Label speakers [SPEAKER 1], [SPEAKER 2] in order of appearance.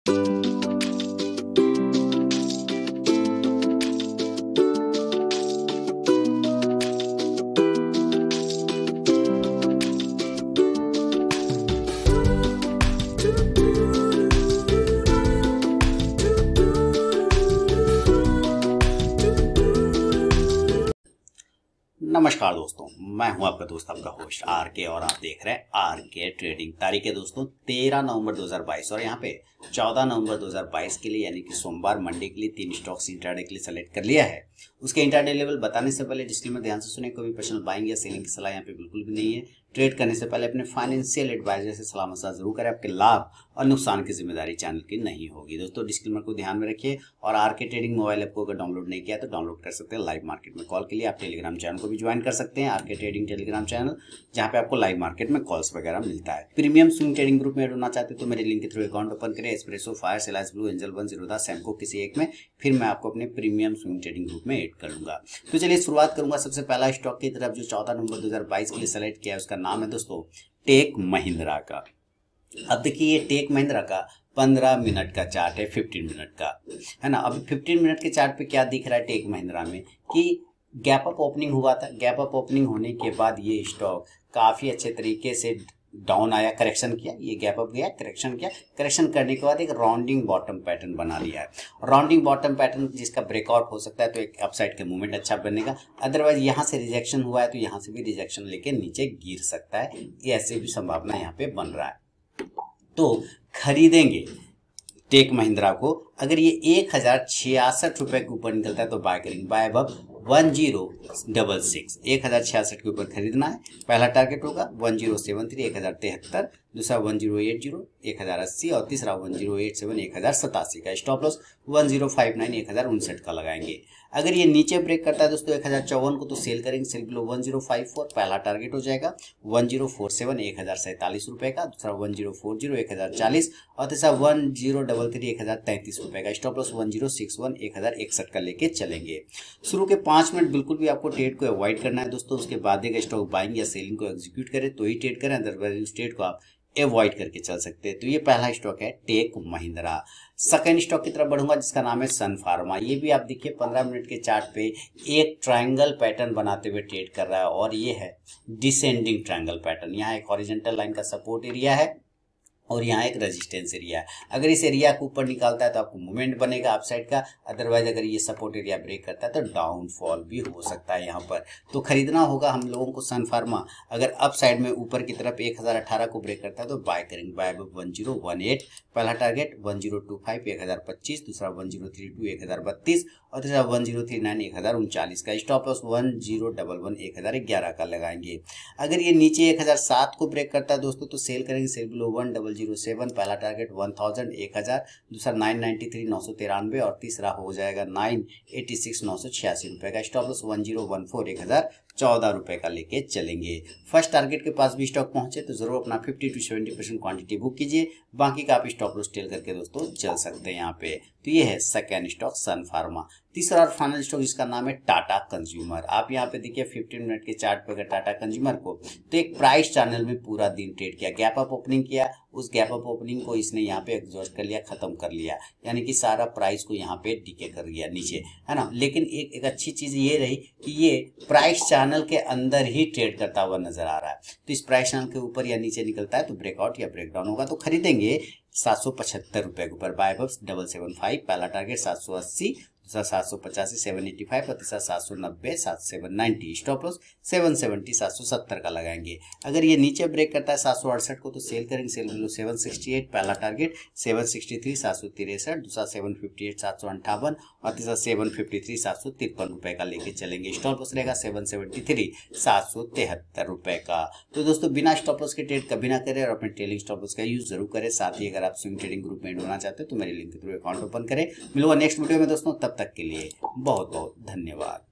[SPEAKER 1] नमस्कार दोस्तों, मैं हूं आपका दोस्त, आपका होस्ट आर के, और आप देख रहे हैं आर के ट्रेडिंग। तारीख है दोस्तों 13 नवंबर 2022 और यहाँ पे 14 नवंबर 2022 के लिए यानी कि सोमवार मंडे के लिए 3 स्टॉक्स इंट्राडे के लिए सेलेक्ट कर लिया है। उसके इंट्राडे लेवल बताने से पहले डिस्क्लेमर ध्यान से सुने, कोई भी पर्सनल बाइंग या सेलिंग की सलाह यहाँ पे बिल्कुल भी नहीं है। ट्रेड करने से पहले अपने फाइनेंशियल एडवाइजर से सलाह मशवरा जरूर करें। आपके लाभ और नुकसान की जिम्मेदारी चैनल की नहीं होगी। दोस्तों डिस्क्लेमर को ध्यान में रखिए। और आर के ट्रेडिंग मोबाइल ऐप को अगर डाउनलोड नहीं किया तो डाउनलोड कर सकते हैं। लाइव मार्केट में कॉल के लिए आप टेलीग्राम चैनल को भी ज्वाइन कर सकते हैं, आर के ट्रेडिंग टेलीग्राम चैनल, जहाँ पे आपको लाइव मार्केट में कॉल्स वगैरह मिलता है। प्रीमियम स्विंग ट्रेडिंग ग्रुप में ऐड होना चाहते तो मेरे लिंक के थ्रू अकाउंट ओपन करें। Espresso, Fyers, Alice Blue, Angel One, Zerodha, Samco किसी एक में, फिर मैं आपको अपने प्रीमियम स्विंग ट्रेडिंग ग्रुप में ऐड कर लूंगा। तो चलिए शुरुआत करूंगा सबसे पहला स्टॉक की तरफ जो 14 नवंबर 2022 के लिए सेलेक्ट किया है। उसका नाम है दोस्तों टेक महिंद्रा का। अब देखिए ये टेक महिंद्रा का 15 मिनट का चार्ट है, 15 मिनट का है ना। अब 15 मिनट के चार्ट पे क्या दिख रहा है टेक महिंद्रा में कि गैप अप ओपनिंग हुआ था। गैप अप ओपनिंग होने के बाद ये स्टॉक काफी अच्छे तरीके से डाउन आया, करेक्शन किया, ये गैप अप गया, करेक्शन किया, करेक्शन करने के बाद एक राउंडिंग बॉटम पैटर्न बना लिया है। राउंडिंग बॉटम पैटर्न जिसका ब्रेकआउट हो सकता है तो एक अपसाइड के मूवमेंट अच्छा बनेगा। अदरवाइज यहाँ से रिजेक्शन हुआ है तो यहाँ से भी रिजेक्शन लेके नीचे गिर सकता है, ये ऐसे भी संभावना यहाँ पे बन रहा है। तो खरीदेंगे टेक महिंद्रा को। अगर ये 1066 रुपए के ऊपर निकलता है तो बाय करेंगे, बाय अबव 1066, 1066 के ऊपर खरीदना है। पहला टारगेट होगा 1073, 1073, दूसरा 1080, 1080 और तीसरा 1087, 1087 का। स्टॉप लॉस 1059, 1059 का लगाएंगे। अगर ये नीचे ब्रेक करता है दोस्तों 1054 को तो सेल करेंगे, सेल बिलो 1054, पहला टारगेट हो जाएगा 1047, 1047 रुपए का, दूसरा 1040, 1040 और तीसरा 1033, 1033 रुपए का। स्टॉप लॉस 1061, 1061 का लेके चलेंगे। शुरू के 5 मिनट बिल्कुल भी आपको ट्रेड को अवॉइड करना है दोस्तों। उसके बाद एक स्टॉक बाइंग या सेलिंग को एग्जीक्यूट करें तो ही ट्रेड करें, अदरवाइज उस ट्रेड को आप अवॉइड करके चल सकते हैं। तो ये पहला स्टॉक है टेक महिंद्रा। सेकंड स्टॉक की तरफ बढ़ूंगा जिसका नाम है सन फार्मा। ये भी आप देखिए 15 मिनट के चार्ट पे एक ट्रायंगल पैटर्न बनाते हुए ट्रेड कर रहा है और ये है डिसेंडिंग ट्रायंगल पैटर्न। यहाँ एक हॉरिजॉन्टल लाइन का सपोर्ट एरिया है और यहाँ एक रेजिस्टेंस एरिया है। अगर इस एरिया को ऊपर निकालता है तो आपको मूवमेंट बनेगा अपसाइड का, अदरवाइज अगर ये सपोर्ट एरिया ब्रेक करता है तो डाउनफॉल भी हो सकता है यहाँ पर। तो खरीदना होगा हम लोगों को सन फार्मा। अगर अप साइड में ऊपर की तरफ 1018 को ब्रेक करता है तो बाय करेंगे, बाय 1018, पहला टारगेट 1025, 1025, दूसरा 1032, 1032 और तीसरा 1039, 1039 का। स्टॉप लॉस 1011, 1011 का लगाएंगे। अगर ये नीचे 1007 को ब्रेक करता है दोस्तों तो सेल करेंगे, सेल बिलो 1007, पहला टारगेट 1000, 1000, दूसरा 993, 993 और तीसरा हो जाएगा 986, 986 रुपए का। स्टॉप लॉस 1014, 1014 रुपए का लेके चलेंगे। फर्स्ट टारगेट के पास भी स्टॉक पहुंचे तो जरूर अपना 50 to 70% क्वांटिटी बुक कीजिए, बाकी का आप स्टॉप लॉस टेल करके दोस्तों चल सकते हैं यहाँ पे। तो ये है सेकेंड स्टॉक सन फार्मा। तीसरा और फाइनल स्टॉक जिसका नाम है टाटा कंज्यूमर। आप यहाँ पे देखिए 15 मिनट के चार्ट पे अगर टाटा कंज्यूमर को तो एक प्राइस चैनल में पूरा दिन ट्रेड किया, गैप अप ओपनिंग किया, उस गैप अप ओपनिंग को इसने यहाँ पे एग्जॉस्ट कर लिया, खत्म कर लिया, यानी कि सारा प्राइस को यहाँ पे डीके कर लिया नीचे, है ना। लेकिन एक अच्छी चीज ये रही कि ये प्राइस चैनल के अंदर ही ट्रेड करता हुआ नजर आ रहा है। तो इस प्राइस चैनल के ऊपर या नीचे निकलता है तो ब्रेकआउट या ब्रेकडाउन होगा तो खरीदेंगे 775 रुपए के ऊपर, बाय 775, पहला टारगेट 780, दूसरा 785, 785 और तीसरा 790, 790, स्टॉप लॉस 770, 770 का लगाएंगे। अगर ये नीचे ब्रेक करता है 768 को तो सेल करेंगे, सेल बिलो 768, पहला टारगेट 763, 763, दूसरा 758, 758 और तीसरा 753, 753 रुपए का लेके चलेंगे। स्टॉप लॉस रहेगा 773, 773 रुपए का। तो दोस्तों बिना स्टॉप लॉस के ट्रेड कभी ना करें और अपने ट्रेलिंग स्टॉप लॉस का यूज जरूर करें। साथ ही अगर आप स्विंग ट्रेडिंग ग्रुप में होना चाहते हैं तो मेरे लिंक के थ्रू अकाउंट ओपन करें। मिलूंगा नेक्स्ट वीडियो में दोस्तों, तब तक के लिए बहुत बहुत धन्यवाद।